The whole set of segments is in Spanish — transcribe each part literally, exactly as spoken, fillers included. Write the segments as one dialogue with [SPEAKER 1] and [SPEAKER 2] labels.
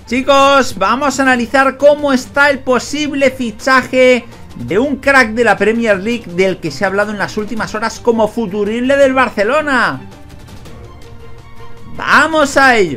[SPEAKER 1] Chicos, vamos a analizar cómo está el posible fichaje de un crack de la Premier League del que se ha hablado en las últimas horas como futurible del Barcelona. ¡Vamos a ello!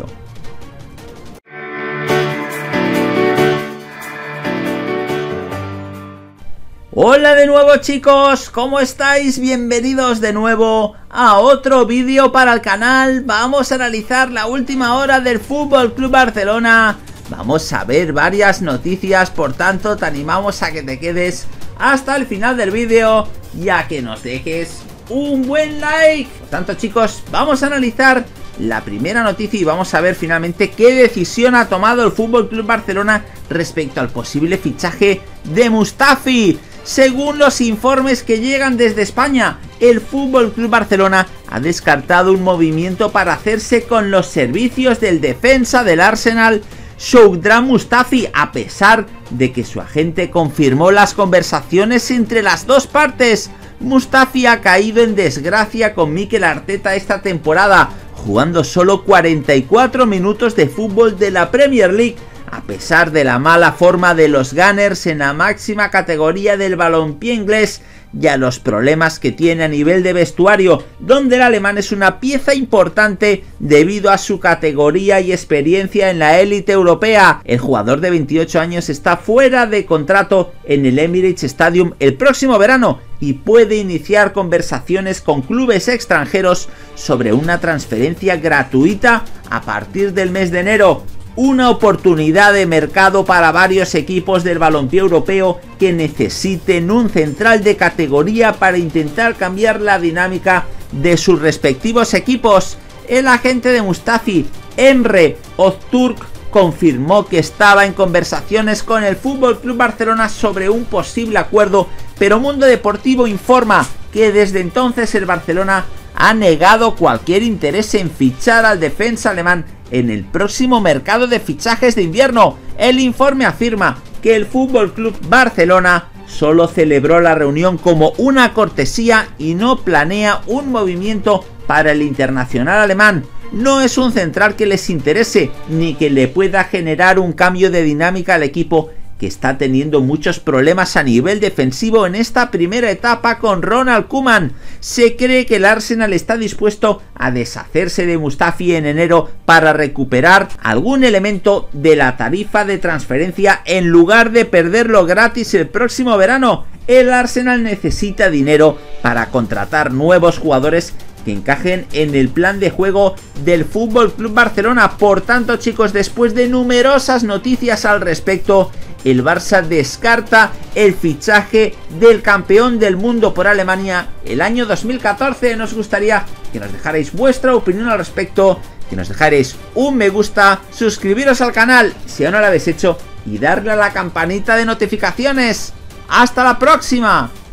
[SPEAKER 1] Hola de nuevo, chicos, ¿cómo estáis? Bienvenidos de nuevo a otro vídeo para el canal. Vamos a analizar la última hora del Fútbol Club Barcelona. Vamos a ver varias noticias, por tanto te animamos a que te quedes hasta el final del vídeo y a que nos dejes un buen like. Por tanto, chicos, vamos a analizar la primera noticia y vamos a ver finalmente qué decisión ha tomado el Fútbol Club Barcelona respecto al posible fichaje de Mustafi. Según los informes que llegan desde España, el Fútbol Club Barcelona ha descartado un movimiento para hacerse con los servicios del defensa del Arsenal, Shkodran Mustafi, a pesar de que su agente confirmó las conversaciones entre las dos partes. Mustafi ha caído en desgracia con Mikel Arteta esta temporada, jugando solo cuarenta y cuatro minutos de fútbol de la Premier League, a pesar de la mala forma de los Gunners en la máxima categoría del balompié inglés y a los problemas que tiene a nivel de vestuario, donde el alemán es una pieza importante debido a su categoría y experiencia en la élite europea. El jugador de veintiocho años está fuera de contrato en el Emirates Stadium el próximo verano y puede iniciar conversaciones con clubes extranjeros sobre una transferencia gratuita a partir del mes de enero. Una oportunidad de mercado para varios equipos del balompié europeo que necesiten un central de categoría para intentar cambiar la dinámica de sus respectivos equipos. El agente de Mustafi, Emre Öztürk, confirmó que estaba en conversaciones con el F C Barcelona sobre un posible acuerdo, pero Mundo Deportivo informa que desde entonces el Barcelona ha negado cualquier interés en fichar al defensa alemán en el próximo mercado de fichajes de invierno. El informe afirma que el F C Barcelona solo celebró la reunión como una cortesía y no planea un movimiento para el internacional alemán. No es un central que les interese ni que le pueda generar un cambio de dinámica al equipo, que está teniendo muchos problemas a nivel defensivo en esta primera etapa con Ronald Koeman. Se cree que el Arsenal está dispuesto a deshacerse de Mustafi en enero para recuperar algún elemento de la tarifa de transferencia en lugar de perderlo gratis el próximo verano. El Arsenal necesita dinero para contratar nuevos jugadores que encajen en el plan de juego del F C Barcelona. Por tanto, chicos, después de numerosas noticias al respecto, el Barça descarta el fichaje del campeón del mundo por Alemania el año dos mil catorce. Nos gustaría que nos dejarais vuestra opinión al respecto, que nos dejarais un me gusta, suscribiros al canal si aún no lo habéis hecho y darle a la campanita de notificaciones. ¡Hasta la próxima!